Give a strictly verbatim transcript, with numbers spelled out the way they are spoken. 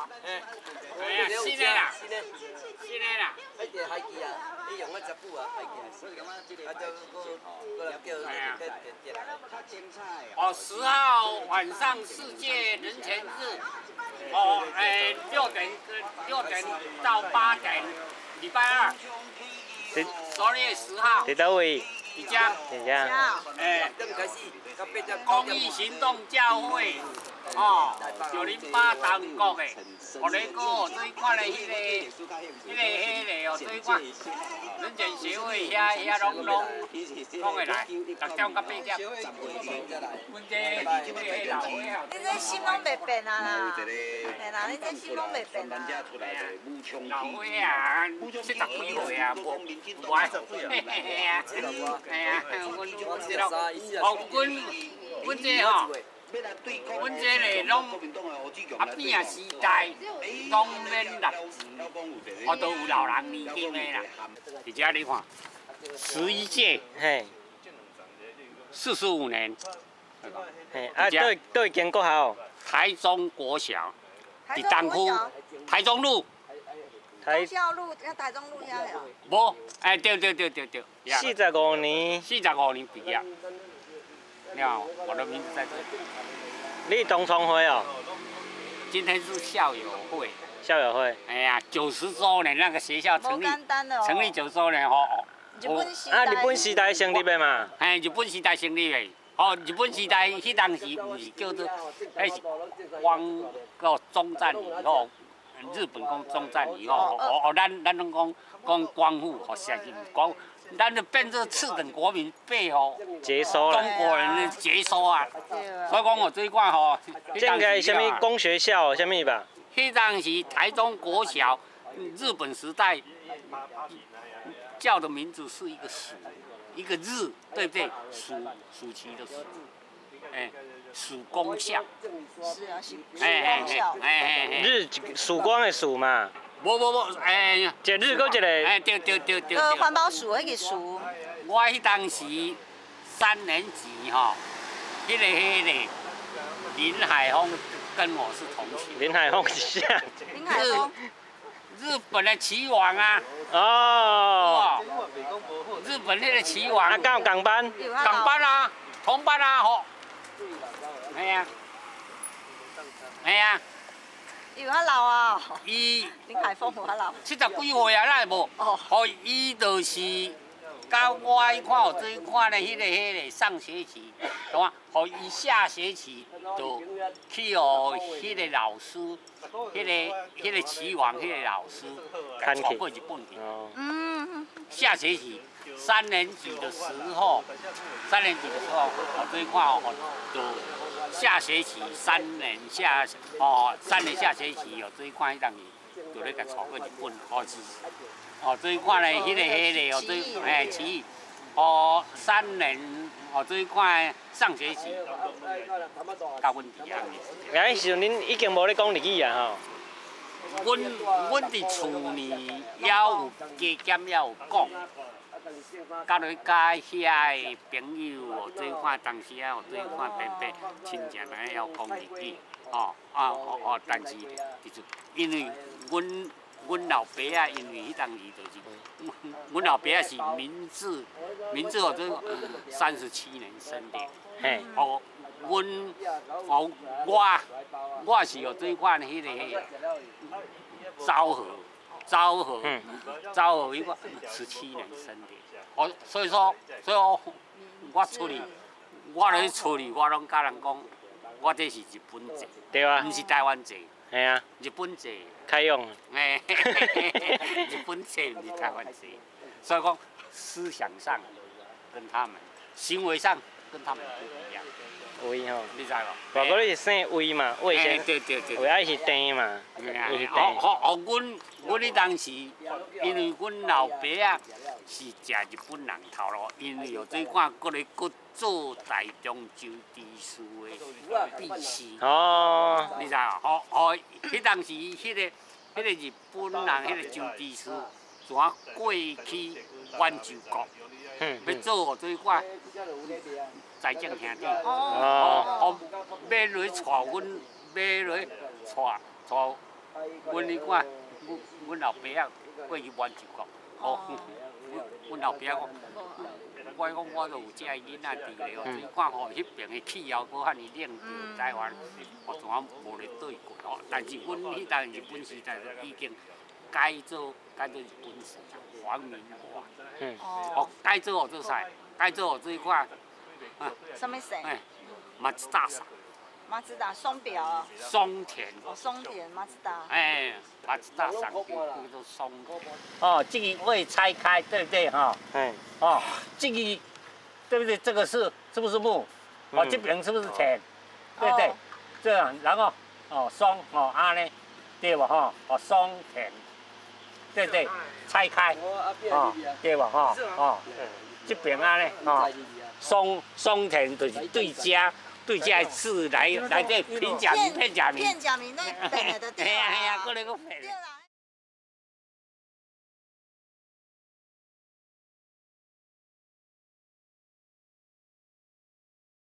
哦。 哎呀，新的啦，新的，新的啦。 迄个海记啊，你用咗十久啊，海记啊，啊就个个人叫叫叫来。 哦，十号晚上世界人权日，哦，哎，六点六点到八点，礼拜二，十月十号。 伫倒位？ 伫遮。 伫遮。 哎， 等开始，到八点。 公益行动教会。 哦，九零八中国的，互你个最款的迄个、迄个、迄个哦，最款人权协会遐遐拢拢拢会来，六点到八点。阮这迄个迄老伙啊， 你这心拢袂变啊啦，嘿啦，你这心拢袂变啊。 老伙啊，七十几岁啊，无无爱，嘿嘿嘿啊，哎呀，阮阮这咯，哦，阮阮这吼。 阮这个拢阿扁啊时代，拢免六字，我都有老人年轻的啦。而且你看，十一届， 嘿， 四十五年， 嘿，啊，都都经过校。 台中国小，伫东区，台中路。 台中路跟台中路遐了。 无，哎，对对对对对。 四十五年。 四十五年毕业。 了，我的名字在这里。 你同窗会哦？ 今天是校友会。 校友会。 哎呀，九十周年那个学校成立，成立九十周年哦。 日本时代。啊，日本时代成立的嘛。 哎，日本时代成立的。哦，日本时代迄当时不是叫做，迄是光个中战以后，日本讲中战以后，哦哦，咱咱拢讲讲光复，哦，实际光。 咱就变做次等国民，被吼接收了中国人的接收啊，所以讲我这一块吼， 这个什么公学校，什么吧？ 迄当时台中国小，日本时代叫的名字是一个蜀，一个日，对不对？蜀蜀旗的蜀，哎，蜀公校。 是啊，蜀哎公校。 哎哎哎， 日曙光的曙嘛。 无无无，哎， 一日搁一个， 哎，对对对对。 呃，环保署迄个署。 我迄当时三年级吼，迄个迄个林海峰跟我是同学。 林海峰是啥？ 林海峰。 日本的棋王啊。 哦。 日本那个棋王。 啊，敢有同班？ 同班啊，同班啊，吼。哎呀，哎呀。 有较老啊！ 伊林海峰有较老。 七十几岁啊，哪会无？哦。哦，伊就是，甲我迄看有做款的迄个迄个上学期，懂啊？哦，伊下学期就去哦，迄个老师，迄个迄个棋王迄个老师，带过日本去。嗯。下学期三年级的时候，三年级的时候，我做看哦，就。 下学期三年下哦，三年下学期哦，这一块迄当时就咧甲带过日本哦是，哦这一块咧，迄个迄个哦，这哎棋艺哦三年哦这一块上学期，甲阮伫遐。 哎，时阵恁已经无咧讲日语啊吼？ 阮阮伫厝呢也有加减也有讲。 甲你甲遐个朋友哦，做看当时啊，做看便便亲戚来要讲日语，哦啊哦哦，但是就是因为阮阮老爸啊，因为迄当时就是，阮老爸啊是明治明治哦，这三十七年生的，嘿，哦，阮哦我我是有做看迄个昭和。 昭和，嗯，昭和伊个十七年生的，哦，所以说，所以我我出去，我咧出去，我拢甲人讲，我这是日本籍， 对啊， 唔是台湾籍， 系啊， 日本籍， 开用， 哎，日本籍唔是台湾籍，所以讲思想上跟他们，行为上跟他们不一样。 魏吼， 你知无？ 外国你是姓魏嘛，魏先， 对对对， 魏爱是丁嘛， 伊是丁。好，好，阮阮迄当时，因为阮老爸啊是食日本人头路，因为有这款过来搁做台中州地事的秘书。哦，你知无？好，好，迄当时迄个迄个日本人迄个州地事，怎过去阮州国，要做这款。 财政兄弟，哦，哦，买落带阮，买落带带阮你看，阮阮老爸啊过去玩就讲，哦，阮阮老爸讲，我讲我都有遮囡仔伫咧哦，你看吼，迄边的气候搁遐尼冷着，台湾我从来无咧对过哦。但是阮迄阵日本时代就已经改做改做日本时代皇民化， 嗯， 哦，改做哦做啥？改做哦这款，啊， 什么色？ 哎，马自达伞， 马自达松表啊， 松田。 哦，松田马自达。 哎，马自达伞叫叫做松。哦，这个未拆开，对不对哈？ 哎， 哦，这个对不对？这个是是不是木？哦， 嗯这边是不是田？对不对？ 哦这样，然后哦松哦安呢，对吧哈？哦松田，对不对？拆开，哦对吧哈？哦，这边啊呢，哦松松田就是对家对家是来来这平假名片假名。 片假名那等下的对哎呀哎呀， 啊过来个骗。 对啦。